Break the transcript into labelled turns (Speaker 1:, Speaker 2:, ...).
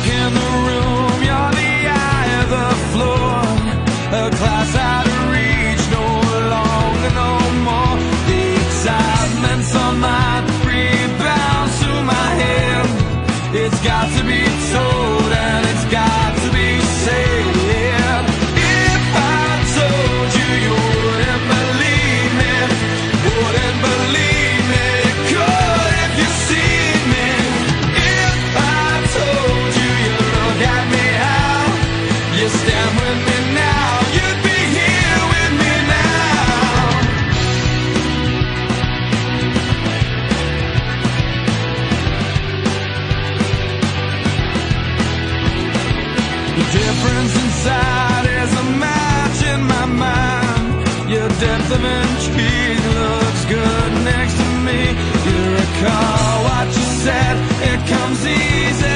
Speaker 1: in the room, you're the eye of the floor, a class out of reach, no longer, no more. The excitement's on mine, rebounds to my hand. It's got to be told and it's got to be said. If I told you, you wouldn't believe me, wouldn't believe me. Could if you see me. If I told you, you look at me how you stand with me now, you'd be here with me now. The difference inside is a match in my mind. Your depth of intrigue looks good next to me. You recall what you said, it comes easy.